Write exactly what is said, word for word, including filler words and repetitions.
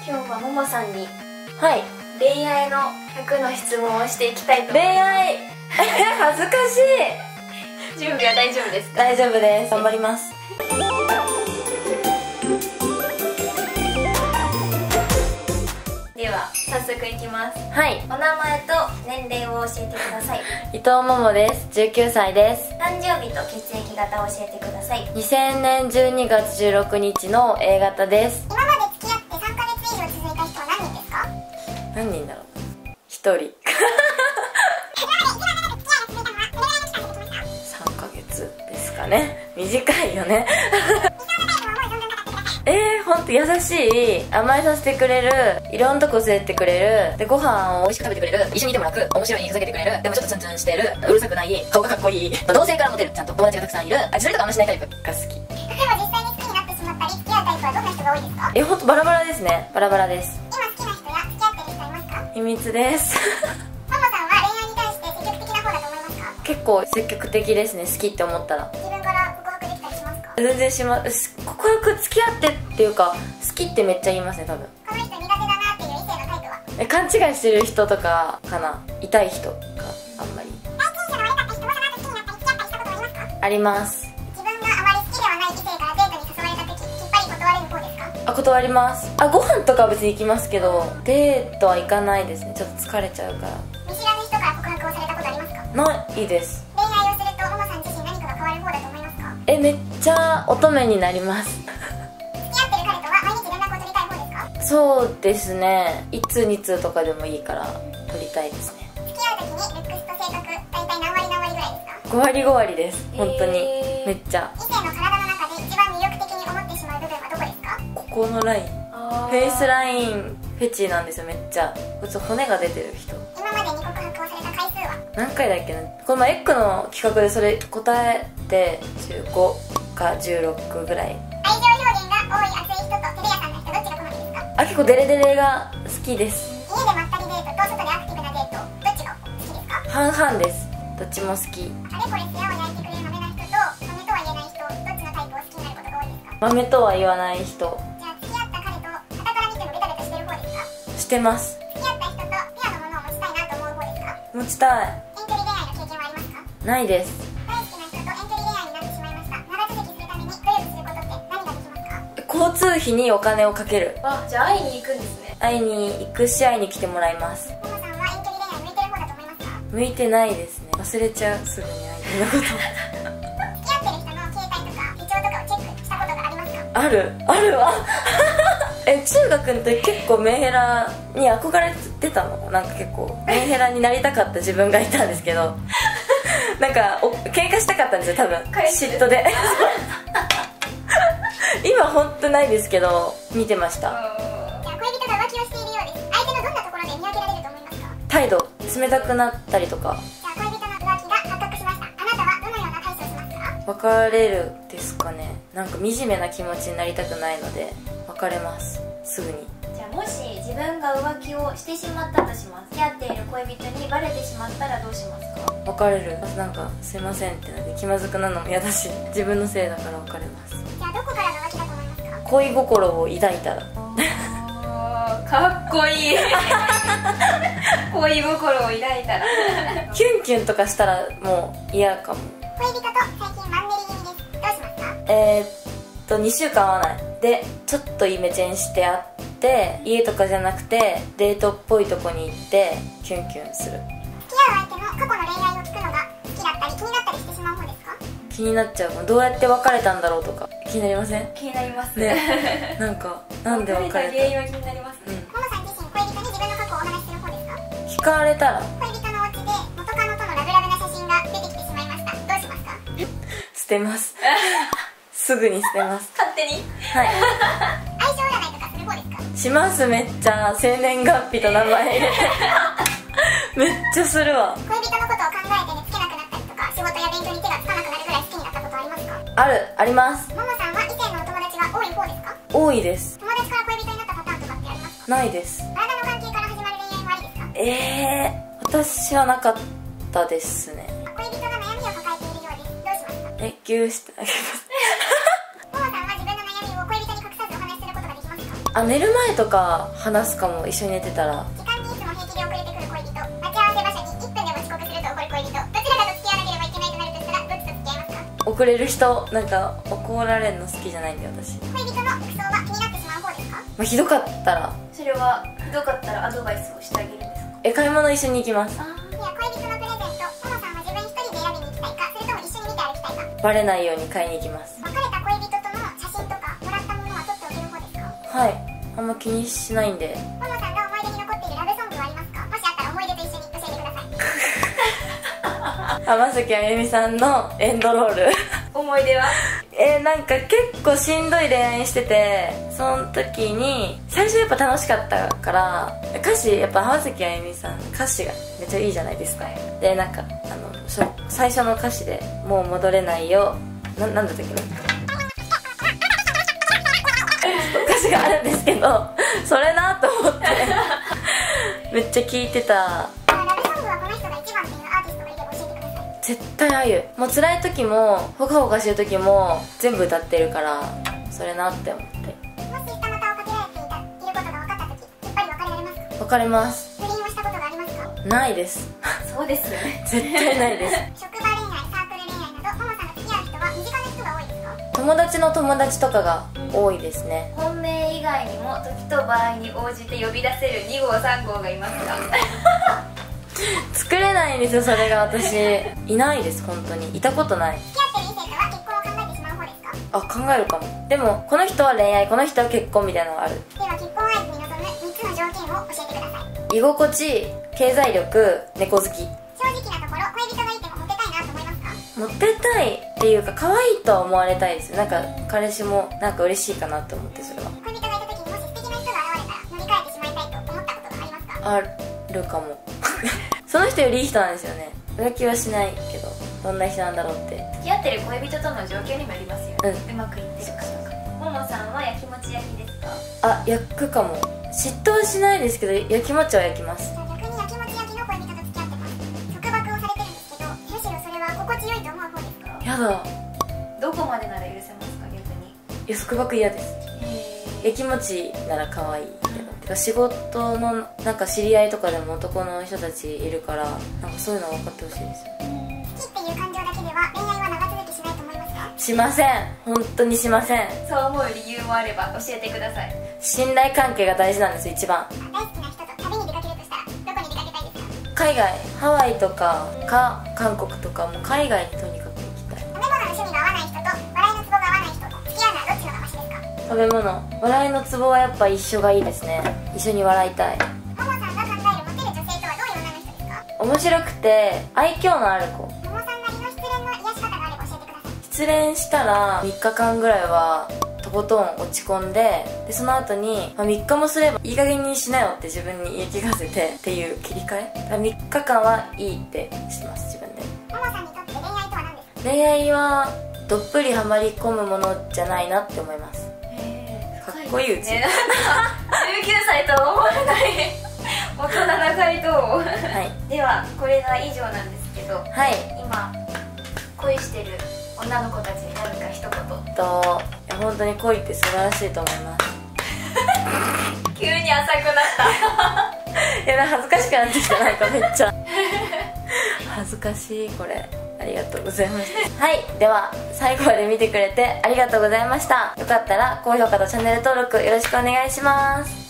今日はももさんにはい、 恋愛のひゃくの質問をしていきたいと思います。 恋愛恥ずかしい。 準備は大丈夫ですか？ 大丈夫です、頑張ります。 では早速いきます。 はい、 お名前と年齢を教えてください。 伊藤桃です。じゅうきゅうさいです。 誕生日と血液型を教えてください。 にせんねんじゅうにがつじゅうろくにちの A 型です。 今まで付き合ってさんかげつ以上続いた人は何人ですか？ 何人だろう。ひとりさんかげつですかね。短いよねえー、ほんと優しい、甘えさせてくれる、いろんなとこ連れてってくれる、でご飯を美味しく食べてくれる、一緒にいても楽、面白いにふざけてくれる、でもちょっとツンツンしてる、うるさくない、顔がかっこいい、同性からモテる、ちゃんと友達がたくさんいる、あ、自撮りとかあんましないタイプが好き。 例えば実際に好きになってしまったり付き合うタイプはどんな人が多いですか？ え、ほんとバラバラですね。バラバラです。 今好きな人や付き合ってる人いますか？ 秘密ですママさんは恋愛に対して積極的な方だと思いますか？ 結構積極的ですね。好きって思ったら自分から告白できたりしますか？ 全然します。告白付き合ってっていうか、好きってめっちゃ言いますね、多分。 この人苦手だなっていう異性のタイプは？ え、勘違いしてる人とかかな。痛い人があんまり。 第一印象の悪かった人はその後好きになったり付き合ったりしたことはありますか？ あります。 自分があまり好きではない異性からデートに誘われた時きっぱり断れる方ですか？ あ、断ります。あ、ご飯とかは別に行きますけど、デートは行かないですね。ちょっと疲れちゃうから。 見知らぬ人から告白をされたことありますか？ ないです。 恋愛をするとももさん自身何かが変わる方だと思いますか？ え、めっちゃ乙女になります付き合ってる彼とは毎日連絡を取りたい方ですか？ そうですね。いつに通とかでもいいから取りたいですね。 付き合う時にルックスと性格大体何割何割ぐらいですか？ ごわりごわりです、本当に。 えーめっちゃ異性の体の中で一番魅力的に思ってしまう部分はどこですか？ ここのライン、フェイスラインフェチなんですよ。めっちゃこいつ骨が出てる人。 今までに告白をされた回数は？ 何回だっけな。この前エッグの企画でそれ答えてじゅうごかじゅうろくぐらい。 愛情表現が多い熱い人と照れ屋さんな人どっちが好みですか？ あ、結構デレデレが好きです。 家でまったりデートと外でアクティブなデートどっちが好きですか？ 半々です。どっちも好き。 あれこれ世話を焼いてくれる豆な人と豆とは言えない人どっちのタイプを好きになることが多いですか？ 豆とは言わない人。 じゃあ付き合った彼と傍から見てもベタベタしてる方ですか？ してます。 付き合った人とペアのものを持ちたいなと思う方ですか？ 持ちたい。 遠距離恋愛の経験はありますか？ ないです。 大好きな人と遠距離恋愛になってしまいました。長続きするために努力することって何ができますか？ 交通費にお金をかける。 あ、じゃあ会いに行くんですね。 会いに行くし、会いに来てもらいます。 ももさんは遠距離恋愛向いてる方だと思いますか？ 向いてないですね。忘れちゃう、すぐに相手のこと付き合ってる人の携帯とか手帳とかをチェックしたことがありますか？ あるあるわえ、中学の時結構メンヘラに憧れてたの。なんか結構メンヘラになりたかった自分がいたんですけどなんかお喧嘩したかったんですよ、多分嫉妬で今ほんとないですけど見てました。 じゃあ恋人が浮気をしているようです。相手のどんなところで見分けられると思いますか？ 態度冷たくなったりとか。 じゃあ恋人の浮気が発覚しました。あなたはどのような対処をしますか？ 別れるですかね。なんか惨めな気持ちになりたくないので別れます、すぐに。 じゃあもし自分が浮気をしてしまったとします。付き合っている恋人にバレてしまったらどうしますか？ 別れる。なんかすいませんってなって気まずくなるのも嫌だし、自分のせいだから別れます。 じゃあどこからが浮気だと思いますか？ 恋心を抱いたらかっこいい恋心を抱いたらキュンキュンとかしたらもう嫌かも。 恋人と最近マンネリ気味です。どうしますか？ えー、っとにしゅうかん会わないでちょっとイメチェンして会って、家とかじゃなくてデートっぽいとこに行ってキュンキュンする。 付き合う相手の過去の恋愛を聞くのが好きだったり気になったりしてしまう方ですか？ 気になっちゃう。どうやって別れたんだろうとか気になりません？ 気になりますねなんかなんで別れた原因は気になりますね。 うん、 ももさん自身恋人に自分の過去をお話しする方ですか？ 聞かれたら恋人のお家で元カノとのラブラブな写真が出てきてしまいました。どうしますか？ 捨てますすぐに捨てます。 勝手にはい相性占いとかする方ですか？ します。めっちゃ生年月日と名前入れてめっちゃするわ。 恋人のことを考えて寝つけなくなったりとか仕事や勉強に手がつかなくなるぐらい好きになったことありますか？ ある、あります。 ももさんは異性のお友達が多い方ですか？ 多いです。 友達から恋人になったパターンとかってありますか？ ないです。 体の関係から始まる恋愛もありですか？ えー、私はなかったですね。 恋人が悩みを抱えているようです。どうしますか？ え、ギューしてあげますももさんは自分の悩みを恋人に隠さずお話しすることができますか？ あ、寝る前とか話すかも、一緒に寝てたら。 時間にいつも平気で遅れてくる恋人、待ち合わせ場所にいっぷんでも遅刻すると怒る恋人、どちらかと付き合わなければいけないとなるとしたらどっちと付き合いますか？ 遅れる人、なんか怒られるの好きじゃないんで私。 恋人の服装は気になってしまう方ですか？ まあ、ひどかったら。 それはひどかったらアドバイスをしてあげるんですか？ え、買い物一緒に行きます。 あー、いや、恋人のプレゼント、ももさんは自分一人で選びに行きたいか、それとも一緒に見て歩きたいか？ バレないように買いに行きます。 別れた恋人との写真とかもらったものは撮っておける方ですか？ はい、あんま気にしないんで。 ももさんが思い出に残っているラブソングはありますか？もしあったら思い出と一緒に教えてください。 浜崎あゆみさんのエンドロール思い出は？ えー、なんか結構しんどい恋愛してて、その時に最初やっぱ楽しかったから、歌詞やっぱ浜崎あゆみさん歌詞がめっちゃいいじゃないですか。でなんかあのそ最初の歌詞で「もう戻れないよ」な、なんだったっけな歌詞があるんですけど、それなと思ってめっちゃ聴いてた。 ラブソングはこの人が一番っていうアーティストがいれば教えてください。 絶対あゆ。もう辛い時もほかほかしてる時も全部歌ってるから、それなって思って。 もし二股をかけられていたいることが分かった時、きっぱり別れられますか？ 別れます。 不倫をしたことがありますか？ ないです。 そうですよね。 絶対ないです。 職場恋愛、サークル恋愛など、ももさんが付き合う人は身近な人が多いですか？ 友達の友達とかが多いですね。 本命以外にも時と場合に応じて呼び出せるに号さん号がいますか？ 作れないんですよ、それが私。いないです、本当に。いたことない。 付き合ってる異性とは結婚を考えてしまう方ですか？ あ、考えるかも。でもこの人は恋愛、この人は結婚みたいなのがある。 では結婚相手に望むみっつの条件を教えてください。 居心地、経済力、猫好き。 正直なところ、恋人がいてもモテたいなと思いますか？ モテたいっていうか、可愛いとは思われたいです。なんか彼氏もなんか嬉しいかなと思って。それは恋人がいた時にもし素敵な人が現れたら乗り換えてしまいたいと思ったことがありますか？ あるかもその人よりいい人なんですよね。浮気はしないけど、どんな人なんだろうって。 付き合ってる恋人との状況にもよりますよね。 うん、 うまくいってるかとか。ももさんはやきもち焼きですか？ あ、焼くかも。嫉妬はしないですけど、焼きもちは焼きます。 逆にやきもち焼きの恋人と付き合ってます。束縛をされてるんですけど、むしろそれは心地よいと思う方ですか？ やだ。 どこまでなら許せますか？逆に。 いや、束縛嫌です。 へ焼きもちなら可愛いけど、てか仕事のなんか知り合いとかでも男の人たちいるから、なんかそういうの分かってほしいですよ。 好きっていう感情だけでは恋愛は長続きしないと思いますか？ しません。本当にしません。 そう思う理由もあれば教えてください。 信頼関係が大事なんです、一番。 大好きな人と旅に出かけるとしたらどこに出かけたいですか？ 海外、ハワイとかか韓国とか、もう海外にとにかく行きたい。 食べ物の趣味が合わない人と笑いのツボが合わない人、付き合うならどっちのがマシですか？ 食べ物、笑いのツボはやっぱ一緒がいいですね。一緒に笑いたい。 ももさんが考えるモテる女性とはどういう女の人ですか？ 面白くて愛嬌のある子。 ももさんなりの失恋の癒し方があれば教えてください。 失恋したらみっかかんぐらいはとことん落ち込んで、でその後に、まあ、みっかもすればいい加減にしなよって自分に言い聞かせてっていう切り替え。だからみっかかんはいいってします、自分で。 ももさんにとって恋愛とは何ですか？ 恋愛はどっぷりハマり込むものじゃないなって思います。かっこいいうち、 ね、じゅうきゅうさいとは思えない大人な回答を、 はい、 ではこれが以上なんですけど、 はい、 今恋してる女の子たちに何か一言。 といや本当に恋って素晴らしいと思います急に浅くなったいや、恥ずかしくなってきた、なんかめっちゃ恥ずかしいこれ。ありがとうございましたはい、では最後まで見てくれてありがとうございました。よかったら高評価とチャンネル登録よろしくお願いします。